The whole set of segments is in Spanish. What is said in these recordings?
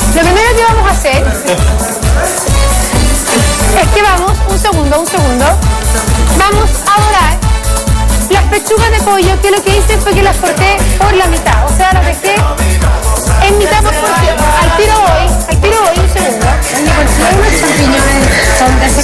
Lo primero que vamos a hacer es que vamos, un segundo. Vamos a dorar las pechugas de pollo, que lo que hice fue que las corté por la mitad. O sea, las dejé en mitad por porción. Al tiro voy, un segundo. Los champiñones son de ese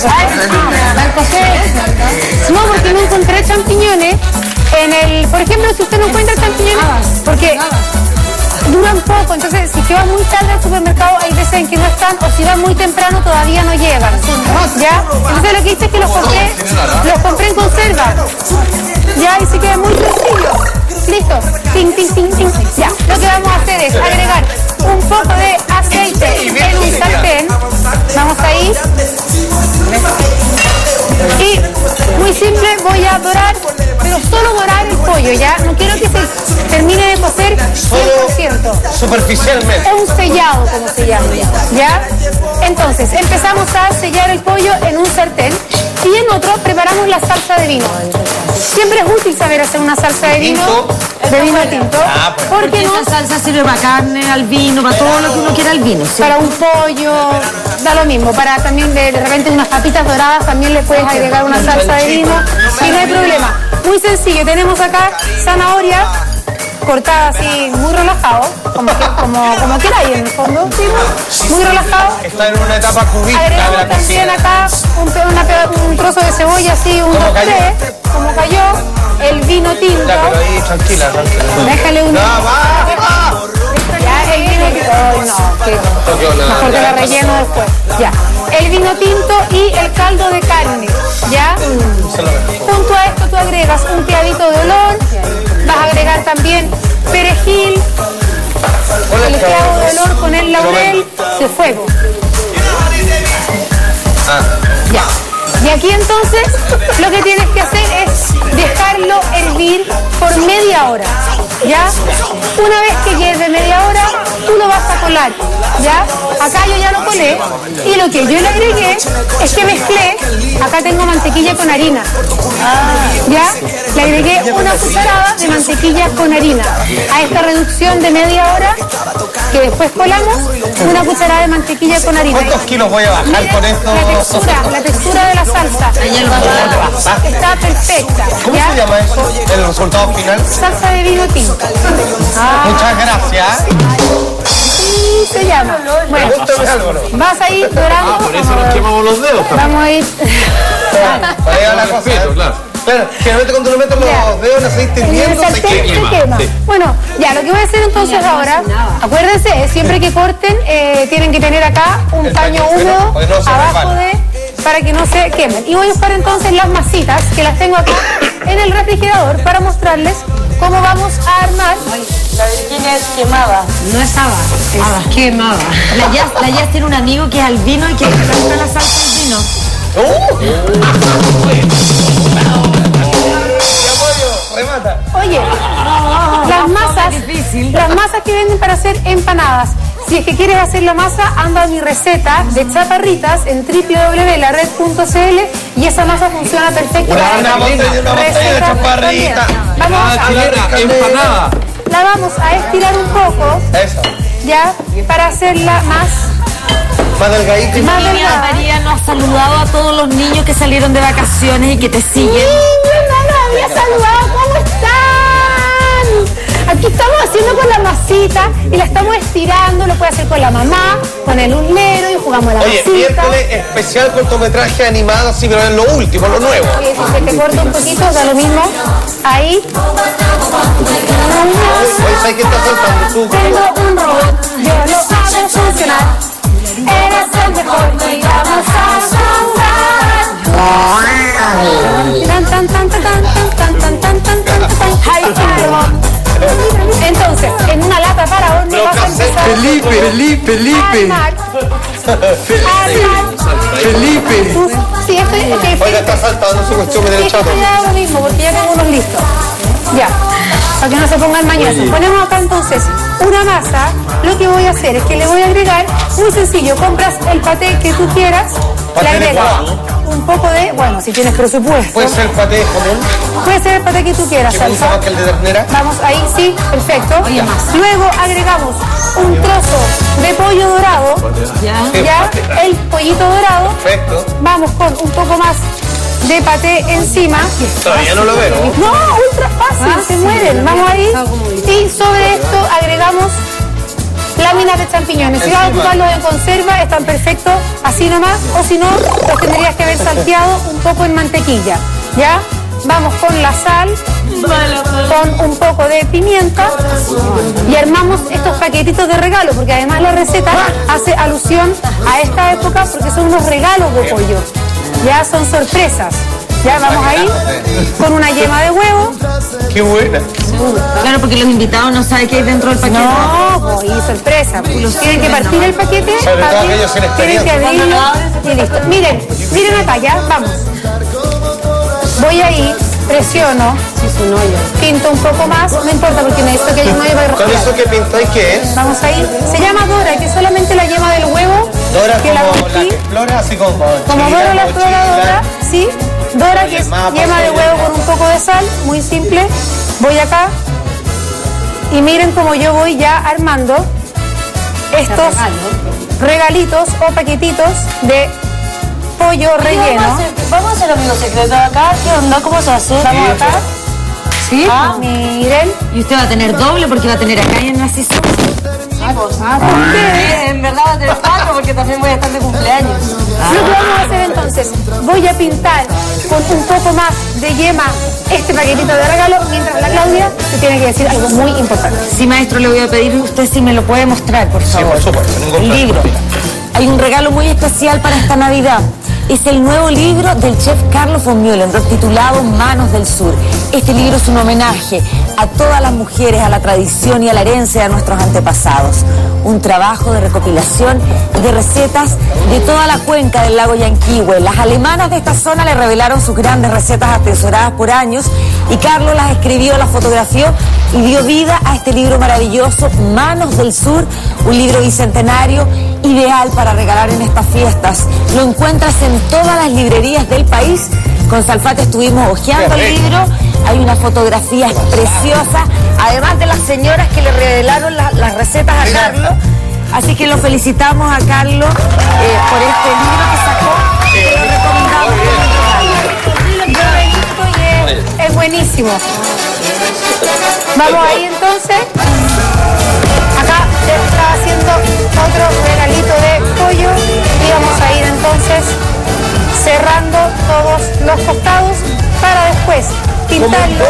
color. No, porque no encontré champiñones en el... Por ejemplo, si usted no encuentra champiñones, porque duran poco, entonces si vas muy tarde al supermercado hay veces en que no están, o si vas muy temprano todavía no llegan, ¿ya? Entonces lo que hice es que los compré en conserva, ¿ya? Y se queda muy sencillo. Listo, ting. Ya, lo que vamos a hacer es agregar un poco de aceite en un sartén. Vamos ahí. Y muy simple, voy a dorar, pero solo dorar el pollo, ¿ya? No quiero que se termine de cocer 100%. Superficialmente. Es un sellado, como se llama, ¿ya? Entonces, empezamos a sellar el pollo en un sartén y en otro preparamos la salsa de vino. Siempre es útil saber hacer una salsa de vino tinto, porque esa salsa sirve para carne, al vino, para todo lo que uno quiera al vino. ¿Sí? Para un pollo, da lo mismo. Para también de repente unas papitas doradas también le puedes agregar una salsa de vino y no hay problema. Muy sencillo, tenemos acá zanahoria cortada así, muy relajado, como queráis en el fondo, ¿sí? Muy relajado. Está en una etapa cubista. Agregamos también acá un trozo de cebolla así, un 2-3, como cayó, el vino tinto. Ya, pero ahí, tranquila. Déjale un... Ya, el vino tinto. Mejor que la relleno después. Ya. El vino tinto y el caldo de carne. ¿Ya? Junto a esto tú agregas un clavito de olor. Vas a agregar también perejil. El clavo de olor con el laurel de fuego. Ya. Y aquí entonces lo que tienes que hacer es dejarlo hervir por media hora, ¿ya? Una vez que hierve media hora, tú lo vas a colar, ¿ya? Acá yo ya lo colé y lo que yo le agregué es que mezclé, acá tengo mantequilla con harina, ¿ya? Le agregué una cucharada de mantequilla con harina a esta reducción de media hora que después colamos, una cucharada de mantequilla con harina. ¿Cuántos kilos voy a bajar? Miren, con esto? La textura de la salsa está perfecta. ¿Cómo se llama eso? ¿El resultado final? Salsa de vino tinto. Muchas gracias. Sí, se llama. Bueno, vas a ir dorando. Por eso nos quemamos los dedos. Vamos a ir. Ahí va la cosa. Claro, generalmente cuando le meto los dedos en aceite hirviendo se quema. Sí. Bueno, ya, lo que voy a hacer entonces ahora, acuérdense, siempre que corten, tienen que tener acá un paño húmedo abajo para que no se quemen. Y voy a buscar entonces las masitas, que las tengo acá en el refrigerador, para mostrarles cómo vamos a armar. La Virginia es quemada. No es haba, es quemada. La Jazz tiene un amigo que es albino y que le gusta la salsa del vino. Remata. Oye, las masas que venden para hacer empanadas. Si es que quieres hacer la masa, anda a mi receta de chaparritas en www.lared.cl y esa masa funciona perfectamente. Una botella de chaparrita. Empanada. La vamos a estirar un poco, Eso. ya, para hacerla más delgadita. más Niña delgada. María nos ha saludado a todos los niños que salieron de vacaciones y que te siguen. No nos había saludado, ¿cómo están? Aquí estamos haciendo con la masita y la estamos estirando, lo puede hacer con la mamá, con el uslero y jugamos a la Oye, masita. miércoles especial cortometraje animado, sí, pero es lo último, lo nuevo. Oye, si se te corta un poquito, da lo mismo. Ahí. Oye, ¿sabes qué está faltando tú? Tengo un robot, yo lo hago funcionar. Eres el mejor y vamos a jugar. Tan, tan, tan, tan, tan, tan, tan, tan, tan, tan, tan. Entonces, en una lata para horno vas a empezar a armar. Sí, Oiga, está saltando su cuestión de esto ya es lo mismo, porque ya tengo unos listos. Ya, para que no se pongan mañosos. Ponemos acá entonces una masa. Lo que voy a hacer es que le voy a agregar, muy sencillo, compras el paté que tú quieras, le agregas un poco de, bueno, si tienes presupuesto. ¿Puede ser paté común? Puede ser el paté que tú quieras, ¿Que me gusta salsa. más que el de ternera? Vamos ahí, sí, perfecto. Luego agregamos un trozo de pollo dorado. Ya, el pollito dorado. Perfecto. Vamos con un poco más de paté encima. Todavía no lo veo. No, ultra fácil, se mueren. Vamos ahí. Y sobre esto agregamos láminas de champiñones. Si vas a ocuparlos en conserva, están perfectos así nomás. O si no, los tendrías que haber salteado un poco en mantequilla. ¿Ya? Vamos con la sal, con un poco de pimienta y armamos estos paquetitos de regalo, porque además la receta hace alusión a esta época porque son unos regalos de pollo. Ya son sorpresas. Ya vamos ahí con una yema de huevo. ¡Qué buena! Claro, porque los invitados no saben qué hay dentro del paquete. No, pues, y sorpresa. Tienen que partir el paquete, Sobre todo aquellos sin tienen que abrirlo y listo. Miren acá, ya, vamos. Voy ahí, presiono, pinto un poco más, no importa porque necesito que haya un hoyo para ¿Con rociar. eso que pintáis qué es? Vamos ahí. Se llama Dora, que es solamente la yema del huevo. Dora que la como la cogí. que explora, así como Dora la exploradora, sí. Dora, que es mapa, yema de huevo con un poco de sal, muy simple. Voy acá y miren cómo yo voy ya armando estos regalitos o paquetitos de pollo relleno. Vamos a hacer amigo secreto acá. ¿Qué onda? ¿Cómo se hace? Vamos acá. Sí, miren. Y usted va a tener doble porque va a tener acá y en la sesión. En verdad va a tener 4 porque también voy a estar de cumpleaños. Lo que vamos a hacer entonces, voy a pintar con un poco más de yema este paquetito de regalo, mientras la Claudia te tiene que decir algo muy importante. Sí, maestro, le voy a pedir a usted si me lo puede mostrar, por favor. por supuesto, ningún El libro. Hay un regalo muy especial para esta Navidad. Es el nuevo libro del chef Carlos von Mühlenbrock titulado Manos del Sur. Este libro es un homenaje a todas las mujeres, a la tradición y a la herencia de nuestros antepasados. Un trabajo de recopilación de recetas de toda la cuenca del lago Yanquihue. Las alemanas de esta zona le revelaron sus grandes recetas atesoradas por años y Carlos las escribió, las fotografió y dio vida a este libro maravilloso, Manos del Sur, un libro bicentenario ideal para regalar en estas fiestas. Lo encuentras en todas las librerías del país. Con Salfate estuvimos hojeando el libro. Hay unas fotografías preciosas, además de las señoras que le revelaron las recetas a Carlos. Así que lo felicitamos a Carlos por este libro que sacó. Que lo recomendamos como regalo. Es buenísimo. Vamos ahí entonces. Acá está haciendo otro regalito de pollo y vamos a ir entonces cerrando todos los costados para después pintarlo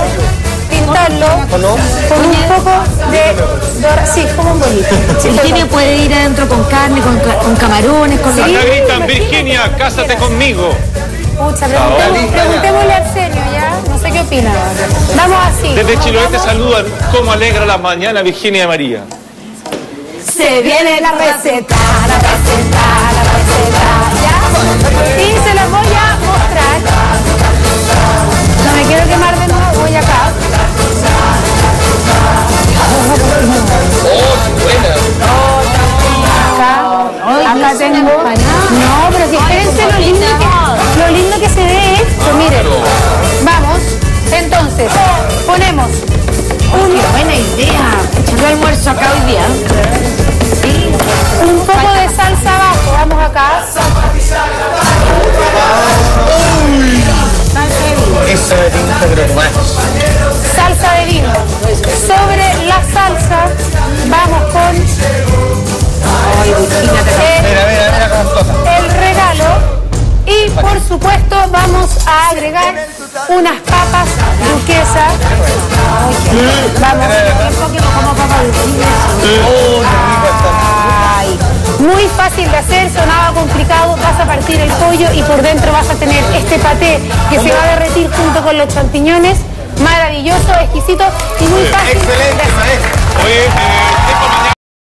con un poco de dora, sí, como un bolito. Virginia puede ir adentro con carne, con camarones, con... Sí, Acá gritan, perfecto. Virginia, cásate conmigo. Pucha, preguntémosle a Arsenio, ¿ya? No sé qué opina. Vamos así. Desde Chiloé te Vamos. saludan. ¿Cómo alegra la mañana, Virginia y María? Se viene la receta, ¿ya? Y se las voy a mostrar. No me quiero quemar de nuevo, voy acá. Acá tengo. No, pero si espérense lo lindo que se ve esto, miren. Vamos, entonces, ponemos Buena idea. Yo almuerzo acá hoy día. un poco de salsa abajo, vamos acá. Eso de tinta, pero más. Salsa de vino. Sobre la salsa vamos con Mira cómo explota. el regalo y por supuesto vamos a agregar unas papas duquesas. Vamos. Ay, muy fácil de hacer, sonaba complicado, vas a partir el pollo y por dentro vas a tener este paté que se va a derretir junto con los champiñones. Maravilloso, exquisito y muy fácil de Excelente, hacer. maestro. Oye,